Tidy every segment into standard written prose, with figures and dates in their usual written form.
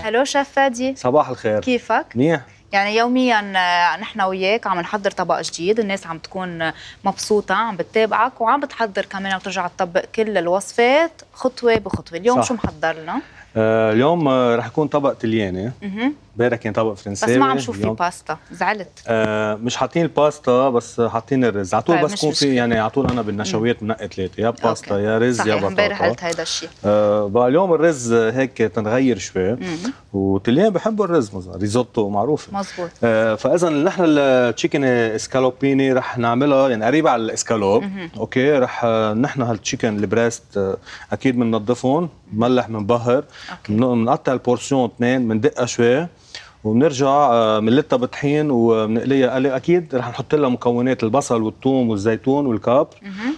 هلو شيف فادي. صباح الخير. كيفك؟ منيح. يعني يوميا نحن وياك عم نحضر طبق جديد، الناس عم تكون مبسوطة عم بتتابعك وعم بتحضر كمان وترجع تطبق كل الوصفات خطوة بخطوة. اليوم صح. شو محضر لنا؟ اليوم رح يكون طبق طلياني. امبارح كان طبق فرنساوي. بس ما عم شوف في باستا، زعلت. مش حاطين الباستا بس حاطين الرز على طول. طيب بس كون في يعني على طول انا بالنشويات بنقي ثلاثه، يا باستا أوكي. يا رز يا بطاطا. امبارح قلت هيدا الشيء. بقى اليوم الرز هيك تنغير شوي. والطليان بحبوا الرز مثلا ريزوتو معروفه. مزبوط. فاذا نحن التشيكن اسكالوبيني رح نعملها يعني قريبه على الاسكالوب. اوكي رح نحن هالتشيكن البريست اكيد بننظفهم، بنملح بنبهر، بنقطع البورسيون اثنين، بندقها شوي وبنرجع بنلتها بطحين وبنقليها. اكيد رح نحط لها مكونات البصل والثوم والزيتون والكابر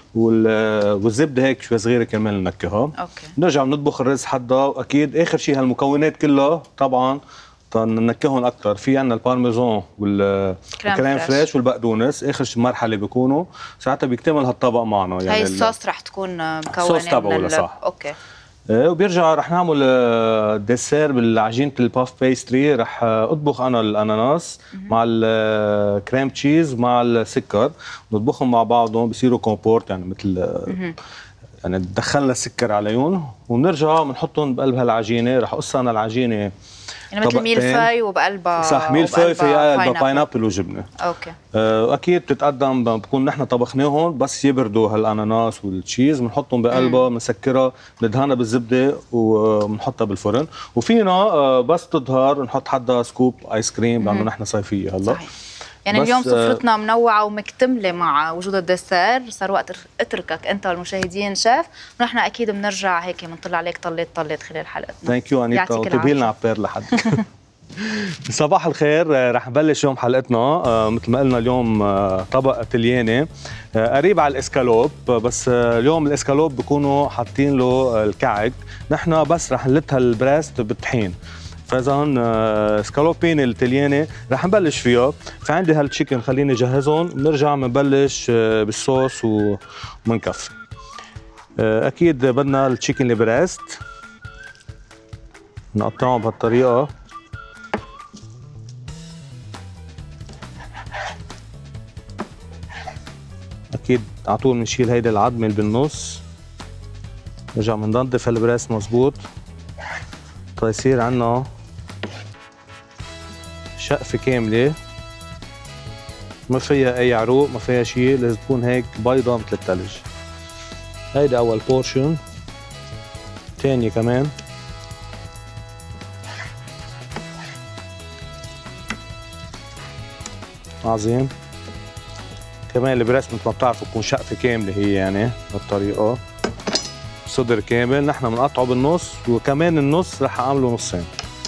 والزبده هيك شوي صغيره كرمال ننكهها. بنرجع بنطبخ الرز حدا، واكيد اخر شيء هالمكونات كلها طبعا ننكههم اكثر. في عندنا البارميزان والكريم فريش والبقدونس، اخر شيء مرحله بيكونوا ساعتها بيكتمل هالطبق معنا. يعني هي الصوص رح تكون مكونه الصوص تبعه صح. اوكي. وبيرجع رح نعمل ديسير بالعجينه الباف بيستري. رح اطبخ انا الاناناس مع الكريم تشيز مع السكر، نطبخهم مع بعضهم بصيروا كومبورت يعني مثل يعني دخلنا السكر عليهم وبنرجع بنحطهم بقلب هالعجينه. رح اقص انا العجينه يعني مثل ميلفاي وبقلبها صح، ميلفاي فيها قلبها باينابل وجبنه. اوكي. واكيد بتتقدم بكون نحن طبخناهم بس يبردوا هالاناناس والتشيز، بنحطهم بقلبها بنسكرها بندهنها بالزبده وبنحطها بالفرن. وفينا بس تظهر نحط حدها سكوب ايس كريم لانه نحن صيفيه هلا. صحيح. يعني اليوم سفرتنا منوعة ومكتملة مع وجود الدسر. صار وقت اتركك انت والمشاهدين شيف، ونحن اكيد بنرجع هيك بنطلع عليك طلات خلال حلقتنا. ثانك يو انيتا، وطيبي لنا عبير لحد. صباح الخير. رح نبلش يوم حلقتنا مثل ما قلنا اليوم طبق طلياني قريب على الاسكالوب. بس اليوم الاسكالوب بكونوا حاطين له الكعك، نحن بس رح نلتها البريست بالطحين. فاذا سكالوبين الطلياني رح نبلش فيها. فعندي هالتشيكن خليني اجهزهم، بنرجع بنبلش بالصوص ومنكفي. اكيد بدنا التشيكن البريست نقطعه بهالطريقه. اكيد على طول بنشيل هيدي العظمه اللي بالنص، نرجع بننظف هالبريست مزبوط تيصير عنا شقفة كاملة ما فيها أي عروق ما فيها شيء، لازم تكون هيك بيضة مثل الثلج. هيدا أول بورشن، تانية كمان. عظيم. كمان البريست مثل ما بتعرفوا بكون شقفة كاملة هي يعني بهالطريقة، صدر كامل. نحن بنقطعه بالنص وكمان النص رح أعمله نصين.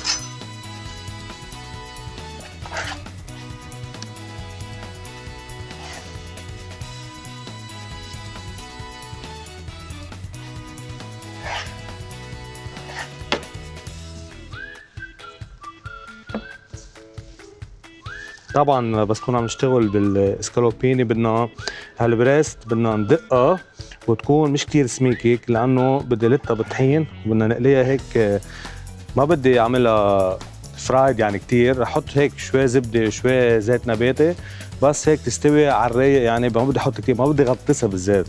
طبعا بس كنا عم نشتغل بالاسكالوبيني بدنا هالبريست بدنا ندقها وتكون مش كتير سميكه، لانه بدي لتها بالطحين وبدنا نقليها هيك. ما بدي اعملها فرايد يعني كتير، رح احط هيك شوي زبده شوي زيت نباتي بس هيك تستوي على الرايق. يعني ما بدي احط كتير، ما بدي اغطسها بالزيت.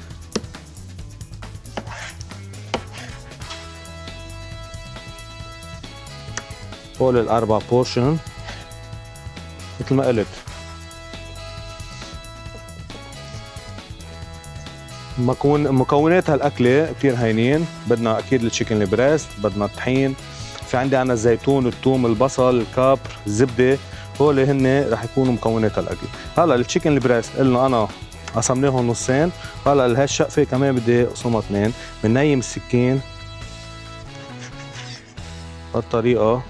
هول الاربع بورشن مثل ما قلت. مكونات هالاكله كثير هينين. بدنا اكيد التشيكن البريست، بدنا الطحين، في عندي انا الزيتون، الثوم، البصل، الكابر، الزبده. هول هن رح يكونوا مكونات هالاكله. هلا التشيكن البريست قلنا انا قسمناهم نصين. هلا لهالشقفه كمان بدي اقسمها اثنين. بننيم السكين بهالطريقه.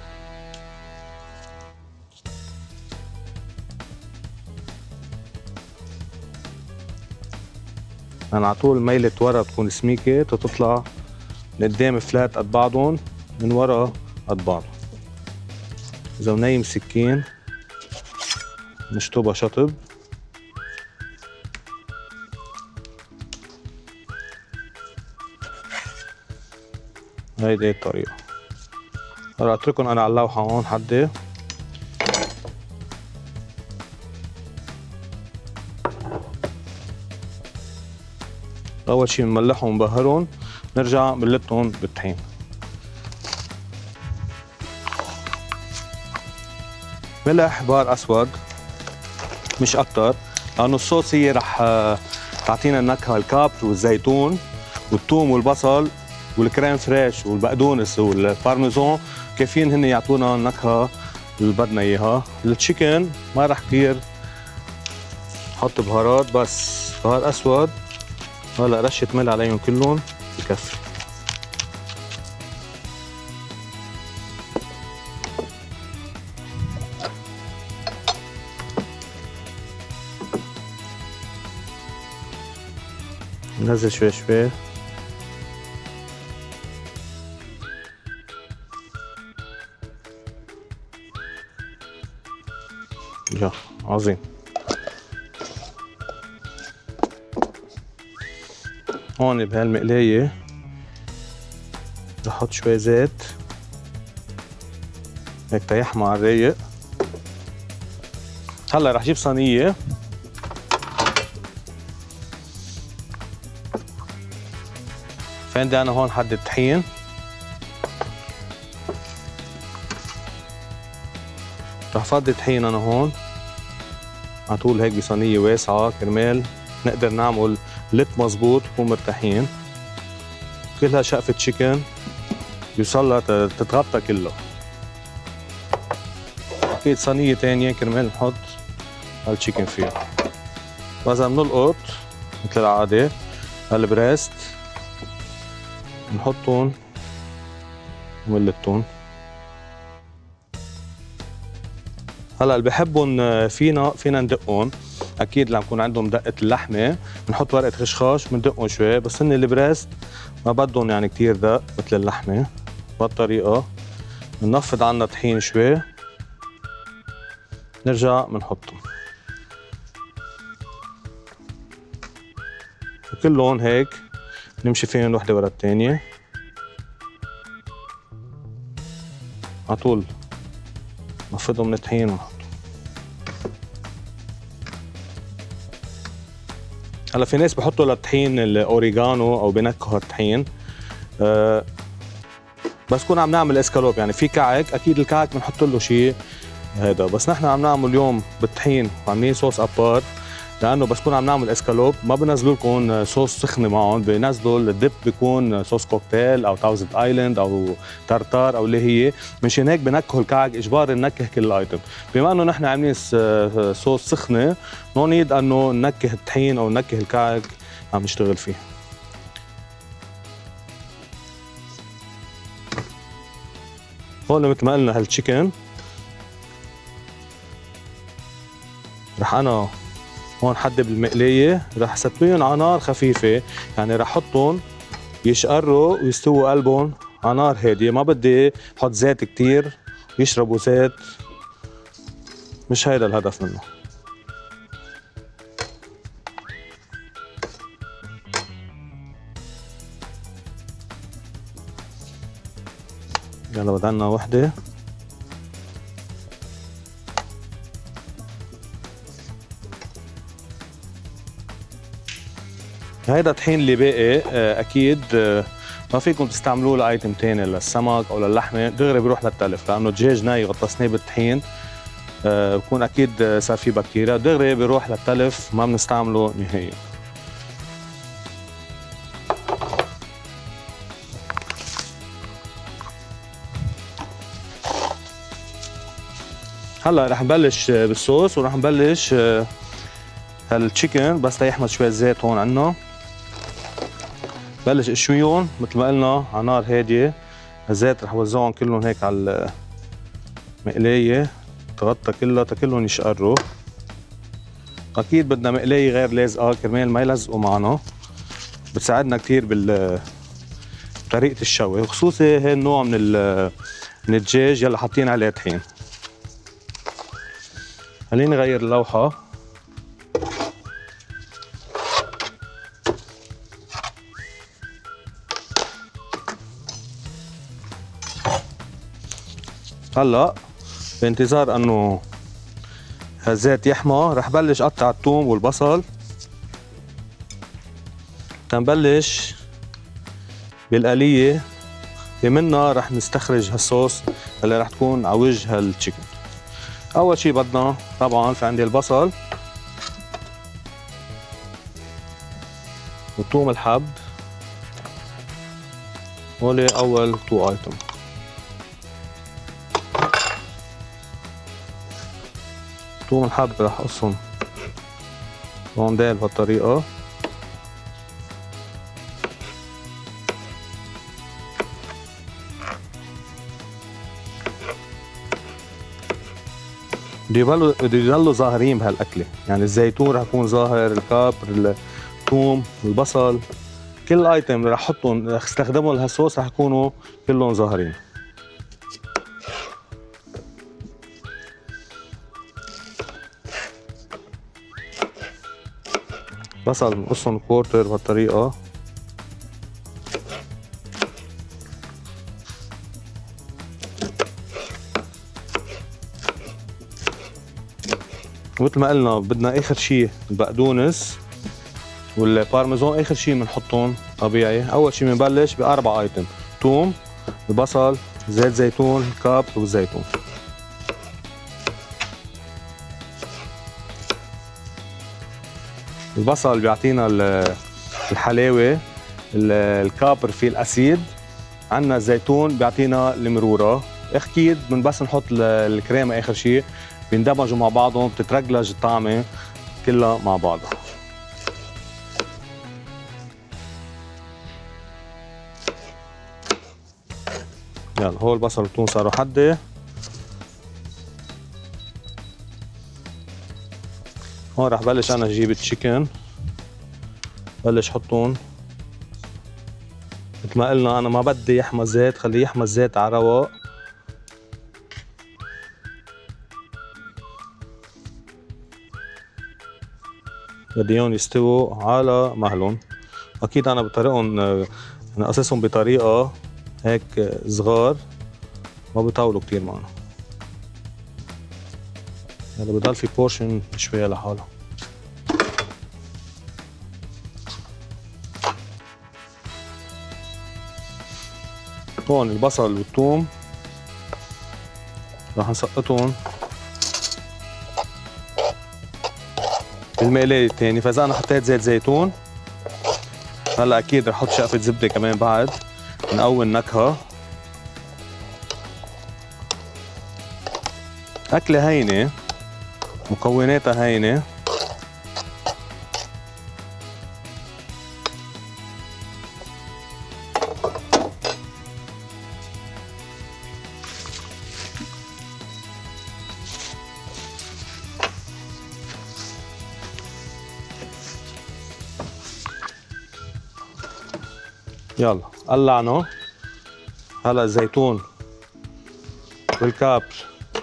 أنا على طول ميلة ورا تكون سميكة تطلع من قدام فلات قد بعضهم، من ورا قد بعضهم. إذا منيم سكين نشطبها شطب. هيدي الطريقة. هلا اتركهم انا على اللوحه هون حدي. اول شي بنملحهم ونبهرهم، نرجع بنلتهم بالطحين. ملح بار اسود مش اكتر، لانه الصوص هي رح تعطينا النكهه، الكابر والزيتون والثوم والبصل والكريم فريش والبقدونس والبارميزون كافيين هن يعطونا النكهه اللي بدنا اياها. التشيكن ما رح كثير نحط بهارات، بس بهار اسود هلا رشه ملح عليهم كلهم بكفي. ننزل شوي شوي. يا عظيم. هون بهالمقلاية رح احط شوي زيت هيك تيحمى على الرايق. هلا رح جيب صينية في عندي انا هون حد الطحين، رح فضي طحين انا هون على طول هيك بصينية واسعة كرمال نقدر نعمل لت مزبوط ونكون مرتاحين. كلها شقفة تشيكن بيوصلها تتغطى كلها. أكيد صينية تانية كرمال نحط هالتشيكن فيها. وإذا بنلقط مثل العادة هالبريست بنحطهم وملتهم. هلا اللي بحبهم فينا ندقهم، اكيد لما يكون عندهم دقه اللحمه بنحط ورقه خشخاش بندقهم شوي، بس هن البريست ما بدهم يعني كثير دق مثل اللحمه. بهالطريقه بننفض عنا طحين شوي، نرجع بنحطهم وكلهم هيك نمشي فيهم وحده ورا الثانيه على طول. نفضهم من الطحين ونحطهم. هلا في ناس بحطوا للطحين الاوريجانو او بنكهوا الطحين، بس كنا عم نعمل اسكالوب يعني في كعك، اكيد الكعك بنحط له شيء هذا، بس نحن عم نعمل اليوم بالطحين وعاملين صوص ابار، لانه بس كنا عم نعمل اسكالوب ما بنزلوا لكم صوص سخنه معهم، بينزلوا الدب بيكون صوص كوكتيل او تاوزند ايلاند او تارتار او اللي هي، مشان هيك بنكهوا الكعك اجباري ننكه كل الايتم. بما انه نحن عاملين صوص سخنه نو نيد انه ننكه الطحين او ننكه الكعك عم نشتغل فيه. هون مثل ما قلنا هالتشيكن رح انا هون حدي بالمقلاية، رح ستويهم على نار خفيفة، يعني رح حطهم يشقروا ويستووا قلبهم على نار هادية، ما بدي حط زيت كتير يشربوا زيت، مش هيدا الهدف منه. يلا بدنا وحدة. هيدا طحين اللي باقي اكيد ما فيكم تستعملوه لايتم تاني للسمك او للحمه، دغري بيروح للتلف، لانه الدجاج ناي غطسناه بالطحين بكون اكيد صار فيه بكتيريا، دغري بيروح للتلف ما بنستعمله نهائيا. هلا رح نبلش بالصوص ورح نبلش هالتشيكن، بس ليحمض شوي زيت هون عنا. بلش اشويهم مثل ما قلنا على نار هاديه، الزيت رح وزعهم كلهم هيك على المقلايه تغطى كلها تكلهم يشقروا. اكيد بدنا مقلايه غير لازقه كرمال ما يلزقوا معنا، بتساعدنا كثير بطريقه الشوي، وخصوصي هي النوع من الدجاج يلي حاطين عليه طحين. خليني غير اللوحه. هلا بانتظار انه الزيت يحمى رح بلش اقطع الثوم والبصل. تنبلش بالآلية اللي منها رح نستخرج هالصوص اللي رح تكون على وجه هالتشيكن. اول شي بدنا طبعا في عندي البصل وثوم الحب، هولي اول 2 ايتم. ثوم الحب رح اقصهم رونديل بهالطريقة. بده يضلوا ظاهرين بهالاكله، يعني الزيتون رح يكون ظاهر، الكابر، الثوم، البصل، كل ايتم اللي رح احطهم رح استخدمهم لهالصوص رح يكونوا كلهم ظاهرين. بصل بنقصهم كورتر بهالطريقه. مثل ما قلنا بدنا اخر شيء البقدونس والبارميزان، اخر شيء بنحطهم طبيعي. اول شيء بنبلش باربع ايتم: ثوم، البصل، زيت زيتون، الكابر والزيتون. البصل بيعطينا الحلاوه، الكابر فيه الاسيد، عندنا الزيتون بيعطينا المروره. اكيد من بس نحط الكريمه اخر شيء بيندمجوا مع بعضهم، بتترجلج الطعمه كلها مع بعضها. يلا هو البصل والثوم صاروا حده. هون رح بلش انا اجيب التشيكن، بلش حطهم. مثل ما قلنا انا ما بدي يحمى زيت، خليه يحمى الزيت على رواق. بدي اياهم يستووا على مهلهم. اكيد انا بطريقهم انا قصصهم بطريقه هيك صغار ما بيطولوا كتير معنا. هلا بضل في بورشن شويه لحالها. هون البصل والثوم راح نسقطهم بالمقلاية الثانية. فإذا أنا حطيت زيت زيتون هلا أكيد رح أحط شقفة زبدة كمان بعد نقوي النكهة. أكلة هينة، مكوناتها هينة. يلا قلعنا. هلا الزيتون والكابر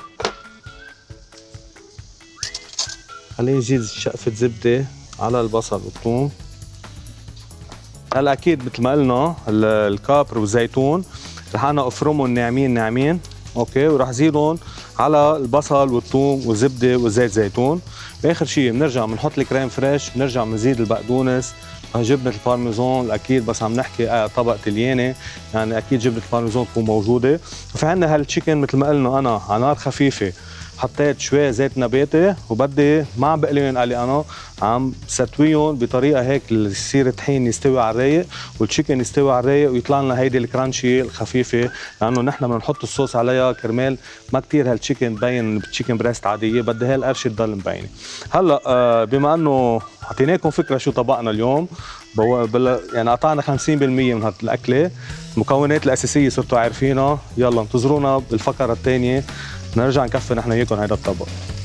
خليه يزيد شقفة زبدة على البصل والثوم. هلا اكيد مثل ما قلنا الكابر والزيتون رح انا افرمهم ناعمين ناعمين، اوكي، وراح زيدهم على البصل والثوم والزبده والزيت زيتون. باخر شيء بنرجع بنحط الكريم فريش، بنرجع بنزيد البقدونس، جبنه البارميزان اكيد، بس عم نحكي طبق تلياني يعني اكيد جبنه البارميزان تكون موجوده. وفي عندنا هالتشيكن مثل ما قلنا انا على نار خفيفه، حطيت شوي زيت نباتي وبدي ما عم بقليهم قلي، انا عم ستويهم بطريقه هيك يصير الطحين يستوي على الرايق والتشيكن يستوي على الرايق ويطلع لنا هيدي الكرانشي الخفيفه، لانه نحن بدنا نحط الصوص عليها كرمال ما كثير هالتشيكن تبين تشيكن بريست عاديه، بدي هي القرشه تضل مبينه. هلا بما انه اعطيناكم فكره شو طبقنا اليوم، يعني قطعنا 50% من هالاكله، الاكله، المكونات الاساسيه صرتوا عارفينها. يلا انتظرونا بالفقره الثانيه نرجع نكفي نحن وياكم هيدا الطبق.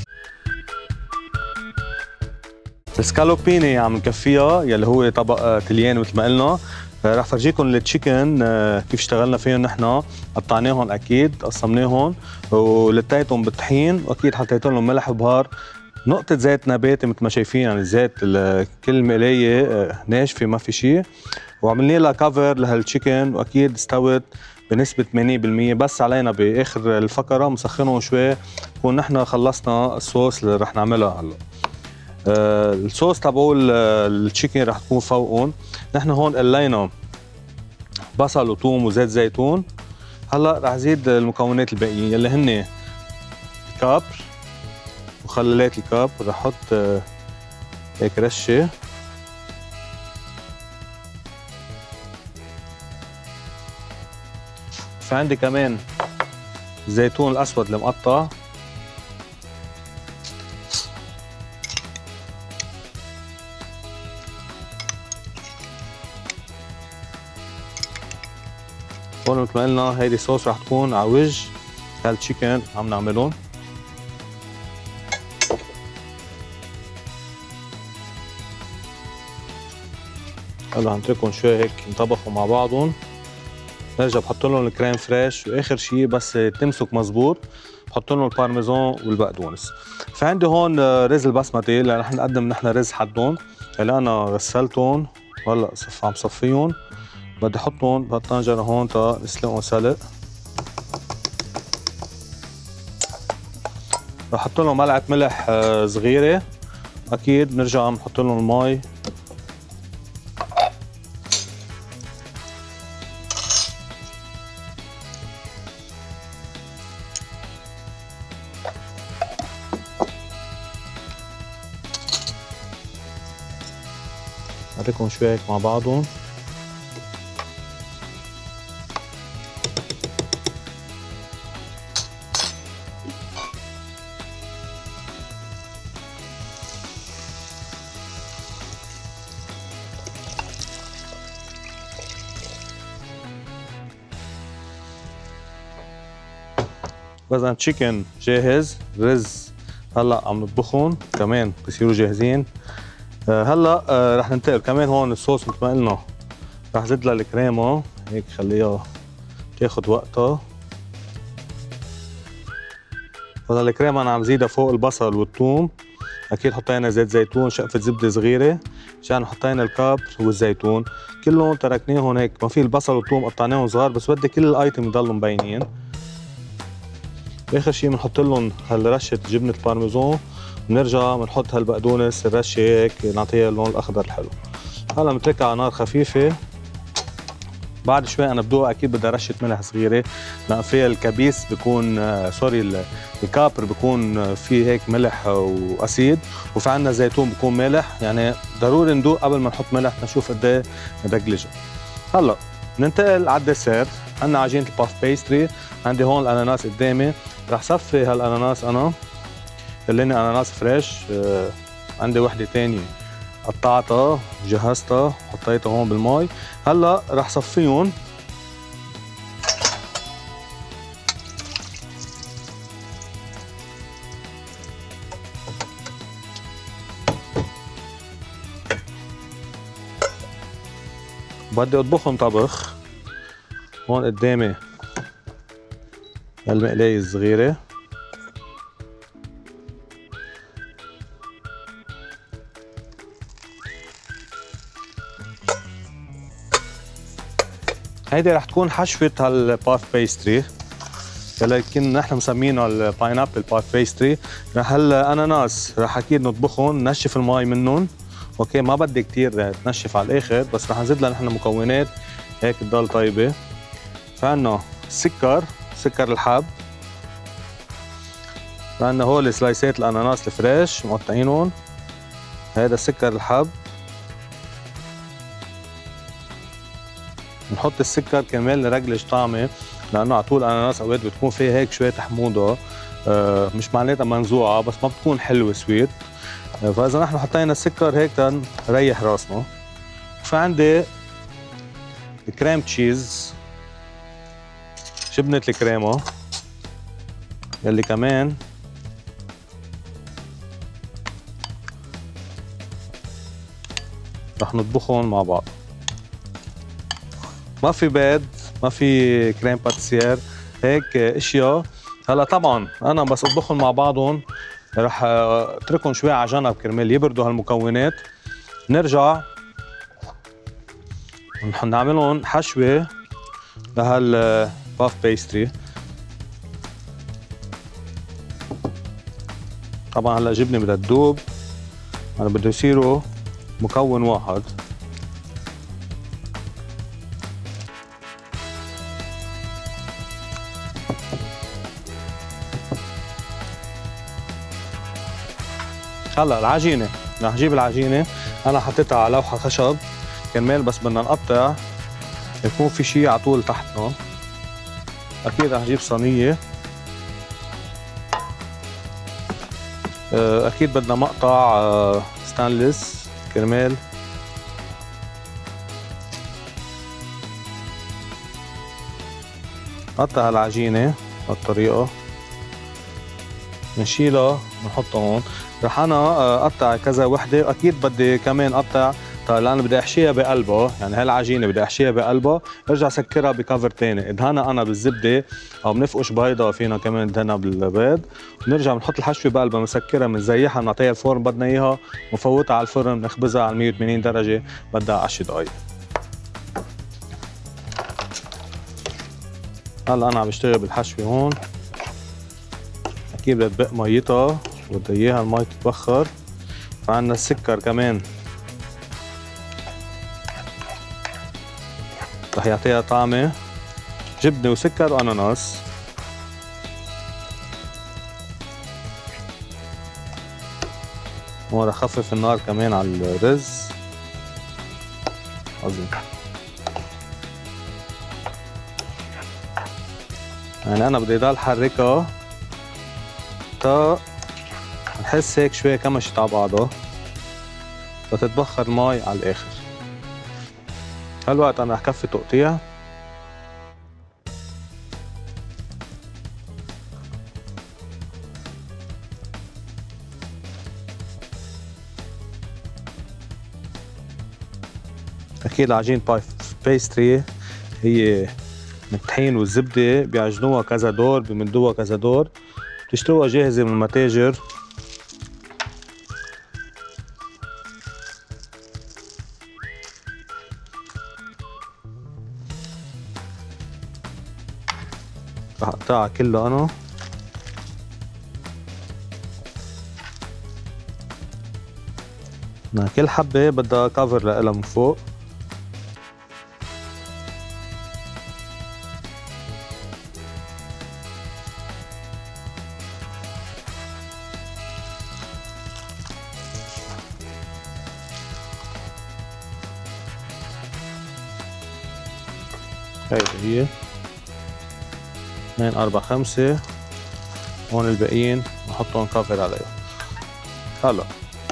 السكالوبيني عم نكفيها يلي هو طبق تليان مثل ما قلنا. رح فرجيكم التشيكن كيف اشتغلنا فيهم نحن. قطعناهم اكيد، قسمناهم ولتيتهم بالطحين، واكيد حطيت لهم ملح وبهار، نقطة زيت نباتي مثل ما شايفين، يعني زيت كل مقلاية ناشفة ما في شيء، وعملنا لها كفر لهالتشيكن واكيد استوت بنسبة 80%. بس علينا باخر الفقرة مسخنهم شوي نكون نحن خلصنا الصوص اللي رح نعملها هلا. الصوص تبعول التشيكن رح تكون فوقهم. نحن هون قلينا بصل وثوم وزيت زيتون. هلا رح زيد المكونات الباقيين يلي هن كابر وخللات الكاب. رح احط هيك رشه، في عندي كمان الزيتون الاسود المقطع، هون مثل ما قلنا هيدي صوص رح تكون على وجه هالتشيكن عم نعملهم. هلا هنتركهم شوي هيك ينطبخوا مع بعضهم. برجع بحط لهم الكريم فريش، واخر شيء بس تمسك مزبوط بحط لهم البارميزان والبقدونس. في عندي هون رز البسمتي اللي رح نقدم نحن رز حدهم اللي انا غسلتهم وهلا عم صفيهم. بدي احطهم بهالطنجره هون تا نسلقهم سلق. رح احط لهم ملعقه ملح صغيره، اكيد بنرجع بنحط لهم المي. نحركهم شوي هيك مع بعضهم. بس تشيكن جاهز، رز هلا عم نطبخهم كمان بصيروا جاهزين. هلا رح ننتقل كمان هون الصوص مثل ما قلنا رح زيد لها الكريمه هيك خليها تاخذ وقتها. هلا الكريمه انا عم زيدها فوق البصل والثوم، اكيد حطينا زيت زيتون، شقفه زبده صغيره عشان حطينا الكابر والزيتون كلهم تركناهم هيك. ما في البصل والثوم قطعناهم صغار بس بدي كل الايتم يضلوا مبينين. اخر شيء بنحط لهم هالرشه جبنه البارميزان، بنرجع بنحط هالبقدونس الرشه هيك نعطيها اللون الاخضر الحلو. هلا بنتركها على نار خفيفه. بعد شوي انا بدوق اكيد بدها رشه ملح صغيره لان في الكبيس بيكون الكابر بيكون فيه هيك ملح واسيد، وفي عندنا زيتون بيكون مالح، يعني ضروري ندوق قبل ما نحط ملح نشوف قد ايه ندقلجها. هلا ننتقل على الديسير. عندنا عجينه الباف بيستري. عندي هون الاناناس قدامي، رح صفي هالاناناس انا اللي هن اناناس فريش. عندي وحده ثانيه قطعتها جهزتها حطيتها هون بالمي. هلا رح صفيهم. بدي اطبخهم طبخ. هون قدامي هالمقلاية الصغيرة، هيدي رح تكون حشوة هالباف بيستري ولكن نحن مسمينها الباينابل باف بيستري. رح هالاناناس رح اكيد نطبخهم ننشف المي منهم. اوكي ما بدي كتير تنشف على الاخر بس رح نزيد لها نحن مكونات هيك تضل طيبة. فعنا سكر الحب، فعنا هول سلايسات الاناناس الفريش مقطعينهم، هذا سكر الحب. نحط السكر كرمال نرجلج طعمه لانه على طول الاناناس اوقات بتكون فيها هيك شويه حموضه، مش معناتها منزوعه بس ما بتكون حلوه سويت. فاذا نحن حطينا السكر هيك تنريح راسنا. فعندي الكريم تشيز، جبنه الكريمه يلي كمان رح نطبخهم مع بعض. ما في بيض، ما في كريم باتيسير، هيك اشياء. هلا طبعا انا بس اطبخهم مع بعضهم رح اتركهم شوي على جنب كرمال يبردوا هالمكونات. نرجع نعملهم حشوه لهالباف بيستري. طبعا هلا جبنه بدها تذوب، انا بده يصيروا مكون واحد. هلا العجينه رح نجيب العجينه، انا حطيتها على لوحه خشب كرمال بس بدنا نقطع يكون في شيء على طول تحتنا. اكيد رح نجيب صينيه، اكيد بدنا مقطع ستانلس كرمال نقطع العجينه بهالطريقه، بنشيلها بنحطها هون. رح انا اقطع كذا وحده، واكيد بدي كمان اقطع لانه بدي احشيها بقلبها، يعني هالعجينه بدي احشيها بقلبها، ارجع سكرها بكفر ثاني، ادهنها انا بالزبده او بنفقش بيضه، فينا كمان ندهنها بالبيض، بنرجع بنحط الحشوه بقلبها، بنسكرها، بنزيحها، بنعطيها الفرن بدنا اياها، ونفوتها على الفرن، بنخبزها على 180 درجه بدها 10 دقائق. هلا انا عم بشتغل بالحشوه هون، اكيد بدها تبق ميتها، بدها اياها المي تتبخر. فعندنا السكر كمان رح يعطيها طعمه، جبنه وسكر واناناس. هون رح خفف النار كمان على الرز. عظيم. يعني انا بدي ضل حركها تا نحس هيك شوي كمشت على بعضها فتتبخر مي على الاخر. هالوقت انا رح كفي تقطيع. اكيد عجين بايستري هي من الطحين والزبده، بيعجنوها كذا دور، بمدوها كذا دور، بتشتروها جاهزه من المتاجر. رح اقطعها كلها انا. كل حبه بدها كفر لها من فوق. هيدي هي 2 4 5. هون الباقيين نحطهم كفر عليهم. هلا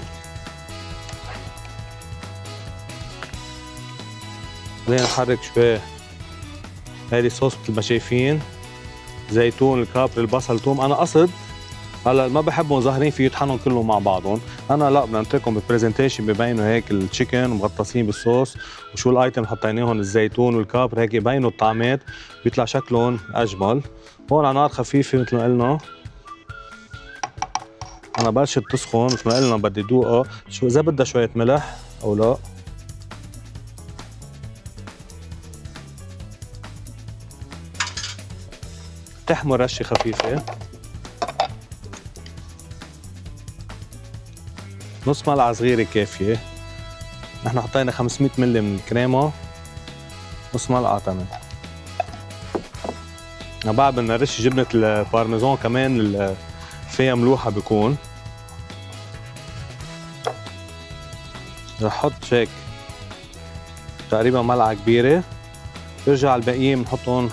خلينا نحرك شوي. هيدي صوص مثل ما شايفين، زيتون، الكابر، البصل، توم. انا قصد هلا ما بحبهم ظاهرين فيه يطحنهم كلهم مع بعضهم، انا لا بدنا نتركهم بالبرزنتيشن ببينوا هيك التشيكن ومغطسين بالصوص، وشو الايتم حطيناهم، الزيتون والكابر، هيك يبينوا الطعمات بيطلع شكلهم اجمل. هون على نار خفيفه مثل ما قلنا. انا بلشت تسخن مثل ما قلنا، بدي دوقها شو اذا بدها شويه ملح او لا. تحمر رشه خفيفه، نص ملعقه صغيره كافيه. نحن حطينا 500 ملي من الكريمه، نص ملعقه تمام. بعد بدنا نرش جبنه البارميزان كمان، فيها ملوحه بيكون. رح احط هيك تقريبا ملعقه كبيره، برجع الباقيين بنحطهم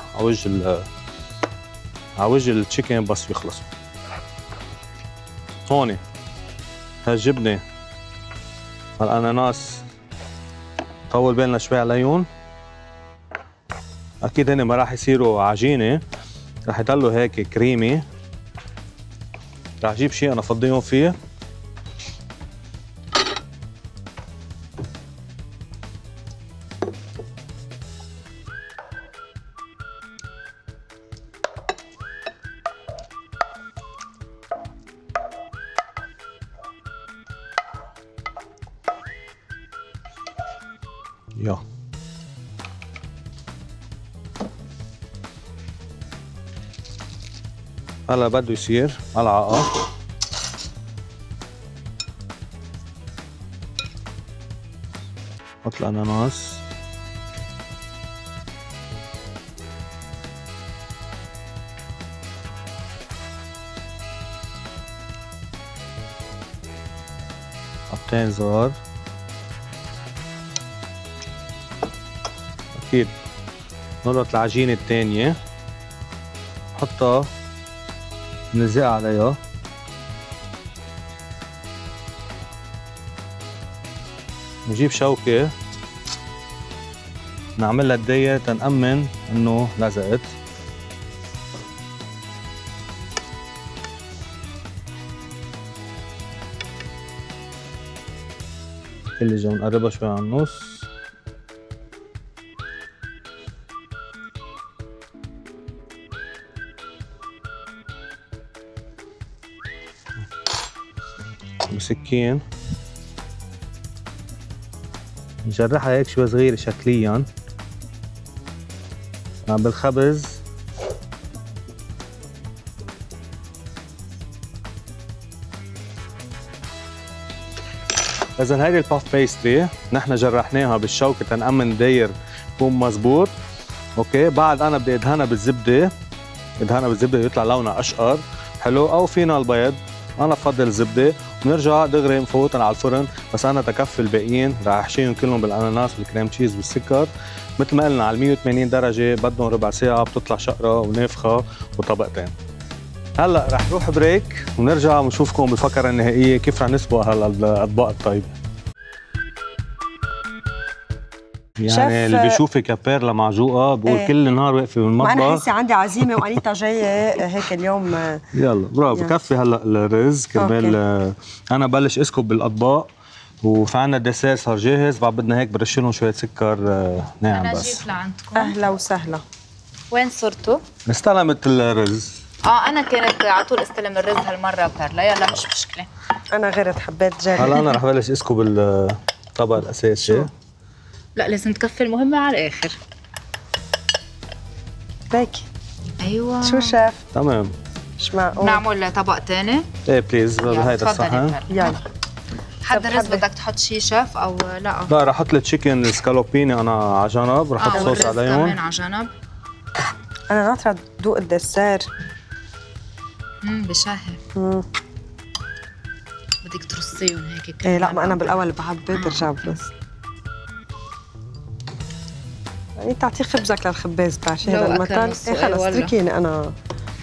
على وجه التشيكن بس يخلصوا. هون هالجبنه هالاناناس طول بالنا شوي عليهم. اكيد هن ما راح يصيروا عجينه، راح يضلوا هيك كريمي. راح اجيب شيء انا افضيهم فيه. يا هلا بده يصير ملعقة. حط الأناناس. حبتين صغار. أكيد نلقط العجينة التانية نحطها نلزقها عليها. نجيب شوكة نعملها داية تنأمن إنه لزقت. اللي جاي نقربها شوي على النص. بسكين نجرحها هيك شوي صغيرة شكليا بالخبز. إذا هيدي الباف بيستري نحن جرحناها بالشوكة تنأمن داير يكون مزبوط. اوكي بعد انا بدي ادهنها بالزبدة. ادهنها بالزبدة يطلع لونها اشقر حلو، او فينا البيض. انا بفضل الزبدة. ونرجع دغري نفوتن على الفرن، بس انا تكفي الباقيين راح احشيهم كلهم بالاناناس والكريم تشيز والسكر مثل ما قلنا على 180 درجة. بدهم ربع ساعة بتطلع شقرة ونافخة وطبقتين. هلا رح نروح بريك ونرجع ونشوفكم بالفقرة النهائية كيف رح نسبق هلا الاطباق الطيبة. يعني اللي بيشوفك يا بيرلا معجوقة بقول ايه؟ كل نهار واقفة بالمطبخ. ما انا هسه عندي عزيمة وانيتا جاية هيك اليوم. يلا برافو. كفي هلا الرز كرمال انا بلش اسكب بالاطباق. وفي عنا الدسير صار جاهز. بعد بدنا هيك برش لهم شوية سكر ناعم. أنا بس أجيب لعندكم. أهلا وسهلا. وين صرتوا؟ استلمت الرز. أنا كانت على طول استلم الرز هالمرة بيرلا. يلا مش مشكلة. أنا غيرت حبيت جرب. هلا أنا رح بلش اسكب الطبق الأساسي. لا لازم تكفي المهمة على الآخر. ليكي. أيوة. شو شاف؟ تمام. مش معقول. نعمل طبق تاني؟ ايه بليز بهيدا الصحن. يلا. حد الرز بدك تحط شي شيف او لا؟ لا رح احط التشيكن سكالوبيني انا على جنب. رح احط صوص عليهم. كمان على جنب. انا ناطره دوق الدسر. بشهي. بدك ترصيهم هيك. ايه لا ما انا بالاول بحب برجع بس. يعني تعطيه خبزك للخباز بعشي هذا المطر. ايه خلص اتركيني انا.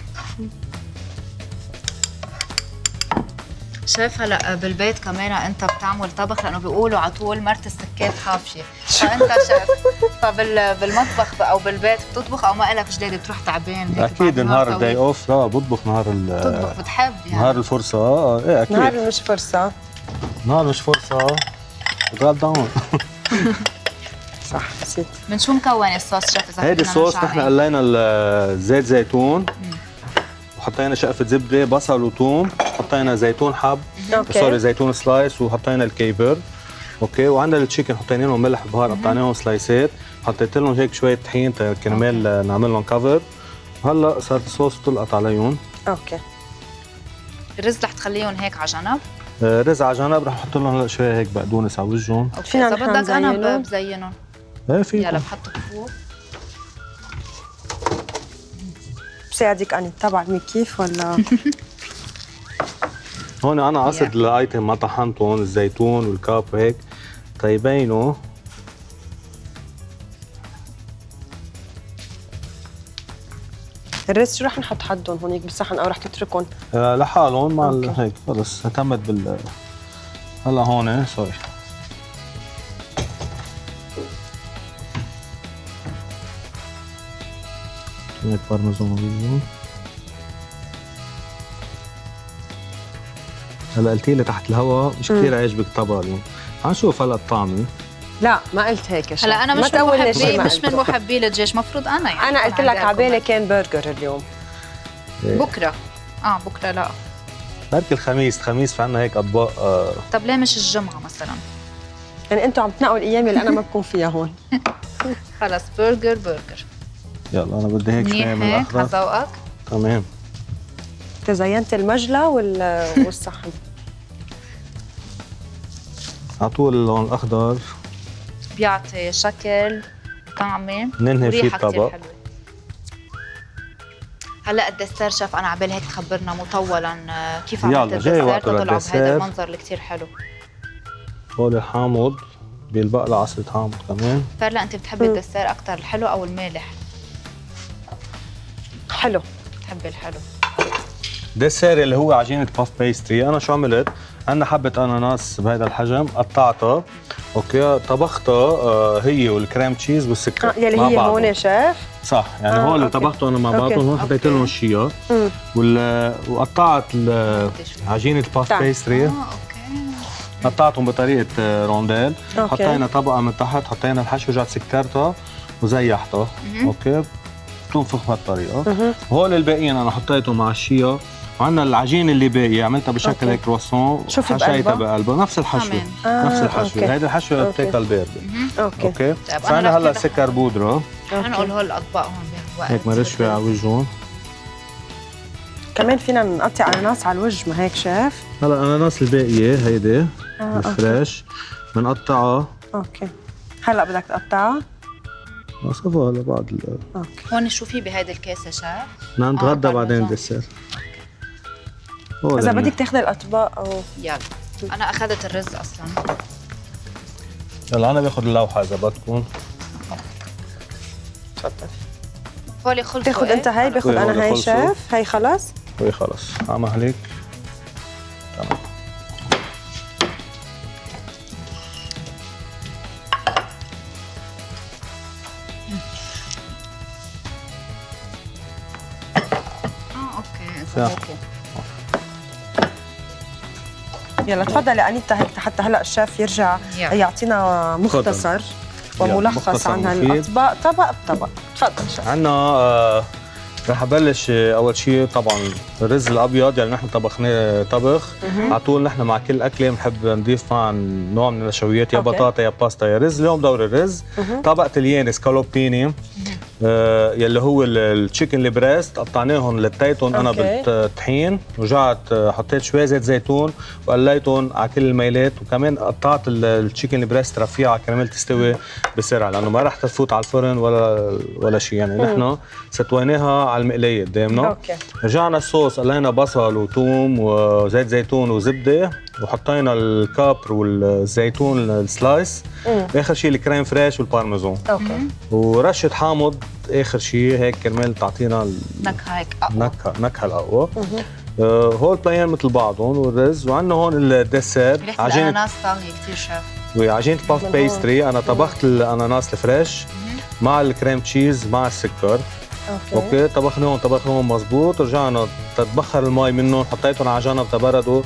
شايف هلا بالبيت كمان انت بتعمل طبخ لانه بيقولوا على طول مرت السكات حافشه، فانت شايف فبالمطبخ او بالبيت بتطبخ او ما لك جديد بتروح تعبان هيك؟ اكيد نهار الداي اوف لا بطبخ نهار بتطبخ بتحب يعني نهار الفرصه. ايه اكيد نهار مش فرصه. نهار مش فرصه غاد داون. صح نسيت. من شو مكون الصوص شيف؟ اذا هيدي الصوص نحن قلينا زيت زيتون وحطينا شقفة زبدة بصل وثوم، حطينا زيتون حب سوري زيتون سلايس وحطينا الكيبر. اوكي وعندنا التشيكن حطينا لهم ملح بهار قطعناهم سلايسات، حطيت لهم هيك شوية طحين كرمال نعمل لهم كفر. هلا صار الصوص تلقط عليهم. اوكي الرز رح تخليهم هيك على جنب؟ رز على جنب رح احط لهم هلا شوية هيك بقدونس على وجههم. فينا اذا بدك انا بزينهم. ايه فيكم. يلا بحطهم فوق. بساعدك أني تبع كيف ولا؟ هون أنا قصد الأيتم ما طحنتهم الزيتون والكاب وهيك طيبينه. الرز شو رح نحط حدهم هونيك بالصحن أو رح تتركهم؟ لحالهم مع هيك خلص اعتمد هلا هون سوري. شوية بارميزان وبيزون. هلا قلتي لي تحت الهواء مش كثير عجبك الطبق اليوم، حنشوف هلا الطعمه. لا ما قلت هيك يا شيخ. هلا انا مش من محبي الدجاج، مفروض انا يعني انا قلت لك على بالي كان برجر اليوم. بكره بكره لا بركي الخميس في عنا هيك اطباق. طب ليه مش الجمعه مثلا؟ يعني انتم عم تنقوا الايام اللي انا ما بكون فيها هون. خلص برجر. يلا انا بدي هيك شوي من الاخضر. على ذوقك. تمام. انت زينت المجلة والصحن. على طول اللون الاخضر بيعطي شكل طعمه ننهي فيه وريحه كثير الطبق. حلوه. هلا الدسر شيف انا عبالي هيك تخبرنا مطولا كيف عملت يلا جاي الدسر وقت تطلع بهذا للدسر. المنظر اللي كثير حلو. هول حامض بيلبق له عصرة حامض كمان. فرلا انت بتحبي الدسر اكثر الحلو او المالح؟ حلو. بتحبي الحلو. ديسير اللي هو عجينة باف بيستري، أنا شو عملت؟ عندنا حبة أناناس بهذا الحجم قطعتها، أوكي، طبختها هي والكريم تشيز والسكر يلي مع هي بعض. هون شيف؟ صح، يعني هو اللي أوكي. طبخته أنا مع بعضهم، هون حطيت لهم الشيا وقطعت عجينة باف بيستري، اوكي. قطعتهم بطريقة رونديل، أوكي. حطينا طبقة من تحت، حطينا الحشو، رجعت سكرتها وزيحتها، أوكي، بتنفخ بهالطريقة. هول الباقيين أنا حطيتهم مع الشيا، وعندنا العجينة اللي باقية عملتها بشكل هيك كرواسون، شو في حشيتها بقلبها؟ بقلبها نفس الحشو، نفس الحشو، هيدي الحشوة بتاكل باردة. اوكي. طيب فعنا هلا سكر بودرة، حنقول هول الاطباق هون بهالوقت. هيك مرش فيها على وجههم. كمان فينا نقطع اناناس على الوجه، ما هيك شيف؟ هلا الاناناس الباقية هيدي الفريش بنقطعها. اوكي. هلا بدك تقطعها؟ صفا هلا بعد اوكي. هون شو في بهيدي الكاسه شيف؟ بدنا نتغدى بعدين بارميجان. الدسر. اذا بدك تاخذي الاطباق او يلا انا اخذت الرز اصلا. يلا انا باخذ اللوحة اذا بدكم. تفضل. هولي خلصوا. تاخذ انت هاي، باخذ هولي انا هاي خلصوا. شيف، هاي خلص؟ وي خلص عم هليك. تمام. اوكي صح. اوكي. يلا تفضلي انيتا هيك حتى هلا الشيف يرجع يلا. يعطينا مختصر وملخص مختصر عن مفيد. هالاطباق طبق بطبق. تفضل شيف. عندنا رح ابلش اول شيء طبعا الرز الابيض اللي نحن طبخناه طبخ. على طول نحن مع كل اكله بنحب نضيف معها نوع من النشويات، يا أوكي. بطاطا يا باستا يا رز. اليوم دور الرز. طبقه اليان سكالوبيني يلي هو التشيكن البريست، قطعناهم لتيتهم انا أوكي. بالطحين، ورجعت حطيت شوي زيت زيتون وقليتهم على كل الميلات، وكمان قطعت التشيكن البريست رفيعه كرمال تستوي بسرعه، لانه ما رح تفوت على الفرن ولا شيء. يعني نحن ستويناها على المقلايه قدامنا. اوكي. رجعنا الصوص، قلينا بصل وثوم وزيت زيتون وزبده، وحطينا الكابر والزيتون السلايس، اخر شيء الكريم فريش والبارميزان، اوكي. ورشه حامض اخر شيء هيك كرمال تعطينا نكهه هيك اقوى. النكهه الاقوى. هول بلاين مثل بعضهم والرز. وعندنا هون الدسر ريحه الاناناس طاغيه كثير شيف. وعجينه باف بيستري. انا طبخت الاناناس الفريش مع الكريم تشيز مع السكر. اوكي. طبخناهم مزبوط. رجعنا تتبخر المي منهم، حطيتهم على جنب تبردوا.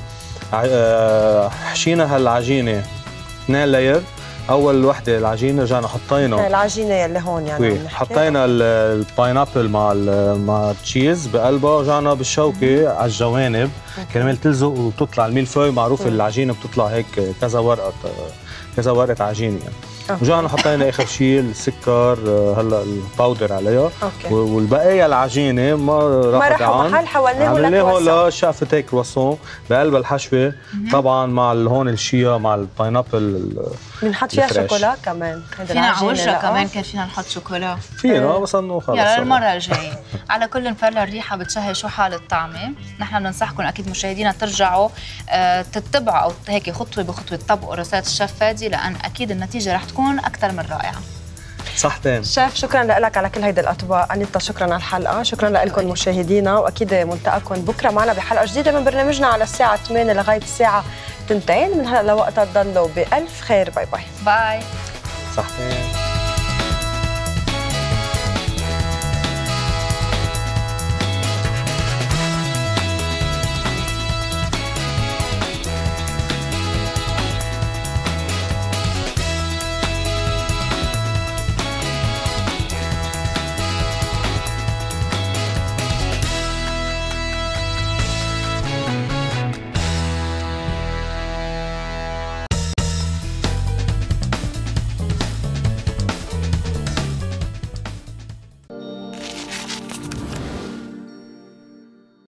حشينا هالعجينه 2 لاير. اول وحده العجينه رجعنا حطينا العجينه يلي هون يعني حطينا الباينابل مع التشيز بقلبها، رجعنا بالشوكه على الجوانب كرمال تلزق وتطلع الميلفوي. معروف العجينه بتطلع هيك كذا ورقه عجينه يعني. رجعنا حطينا اخر شيء السكر هلا الباودر عليها. والبقايا العجينه ما راحوا محل حولناه لشقفه هيك كرواسون بقلب الحشوه. طبعا مع هون الشيا مع الباينابل بنحط فيها شوكولا كمان. فينا على وجهها كمان كان فينا نحط شوكولا. فينا بس انه خلص يلا المره الجايه. على كل فرلا الريحه بتشهي شو حال الطعمه. نحن بننصحكم اكيد مشاهدينا ترجعوا تتبعوا او هيك خطوه بخطوه تطبقوا رسائل الشيف فادي، لان اكيد النتيجه رح تكون اكثر من رائعه. صحتين. شيف شكرا لك على كل هيدي الاطباق. انيتا شكرا على الحلقه، شكرا لكم مشاهدينا، واكيد ملتقاكم بكره معنا بحلقه جديده من برنامجنا على الساعه 8 لغايه الساعه 2. من هلا لوقتها تضلوا بالف خير. باي باي. باي. صحتين.